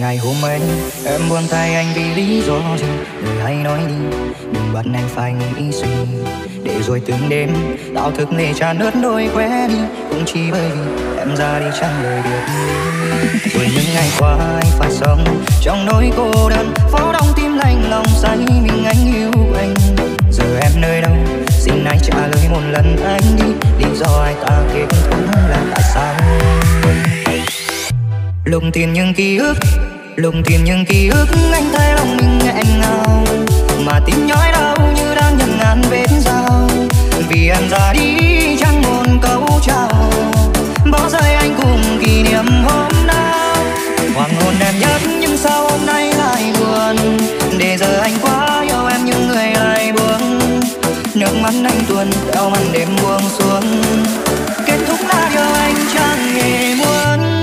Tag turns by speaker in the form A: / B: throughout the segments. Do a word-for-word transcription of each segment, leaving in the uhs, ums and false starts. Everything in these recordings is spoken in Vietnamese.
A: ngày hôm ấy em buông tay anh vì lý do gì, người hãy nói đi, đừng bắt anh phải nghĩ suy. Để rồi từng đêm tao thức lệ tràn ướt đôi khóe đi, cũng chỉ bởi vì em ra đi chẳng lời biệt ly. Rồi những ngày qua anh phải sống trong nỗi cô đơn, phố đông tim lạnh lòng say mình anh yêu anh. Giờ em nơi đâu, xin anh trả lời một lần anh đi, lý do ai ta kết thúc là tại sao. Lùng tìm những ký ức, lùng tìm những ký ức, anh thấy lòng mình nghẹn ngào, mà tim nhói đau như đang nhận ngàn vết dao. Vì em ra đi chẳng một câu chào, bỏ rơi anh cùng kỷ niệm hôm nào. Hoàng hôn em nhất nhưng sao hôm nay lại buồn, để giờ anh quá yêu em nhưng người lại buông. Nước mắt anh tuôn theo màn đêm buông xuống, kết thúc là điều anh chẳng hề muốn.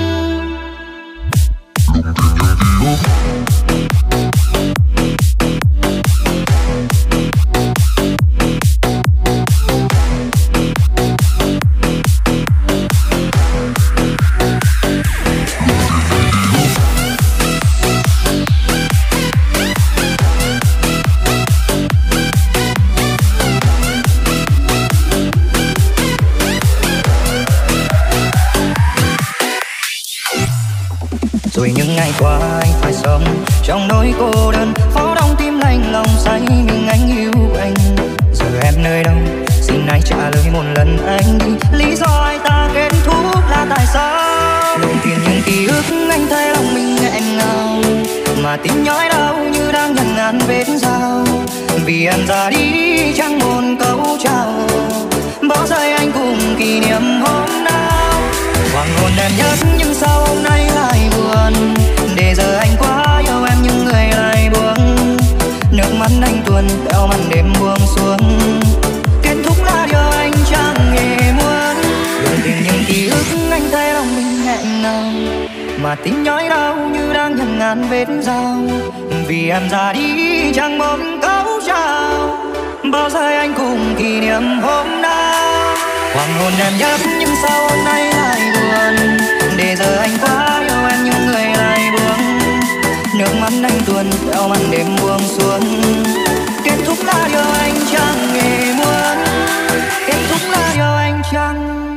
A: Rồi những ngày qua anh phải sống trong nỗi cô đơn, phố đông tim lạnh lòng say mình anh yêu anh. Giờ em nơi đâu, xin anh trả lời một lần anh đi, lý do ai ta kết thúc là tại sao. Lùng tìm những ký ức anh thấy lòng mình nghẹn ngào, mà tim nhói đau như đang nhận ngàn vết dao. Vì em ra đi chẳng một câu chào, bỏ rơi anh cùng kỷ niệm hôm nào. Hoàng hôn em nhất nhưng sao hôm nay lại buồn, để giờ anh quá yêu em nhưng người lại buông. Nước mắt anh tuôn theo màn đêm buông xuống, kết thúc là điều anh chẳng hề muốn. Lùng tìm những ký ức anh thấy lòng mình nghẹn ngào, mà tim nhói đau như đang nhận ngàn vết dao. Vì em ra đi chẳng một câu chào, bao rơi anh cùng kỷ niệm hôm nào. Hoàng hôn em nhất nhưng sao hôm nay lại buồn, để giờ anh quá yêu em nhưng người lại buông. Nước mắt anh tuôn theo màn đêm buông xuống, kết thúc là điều anh chẳng hề muốn, kết thúc là điều anh chẳng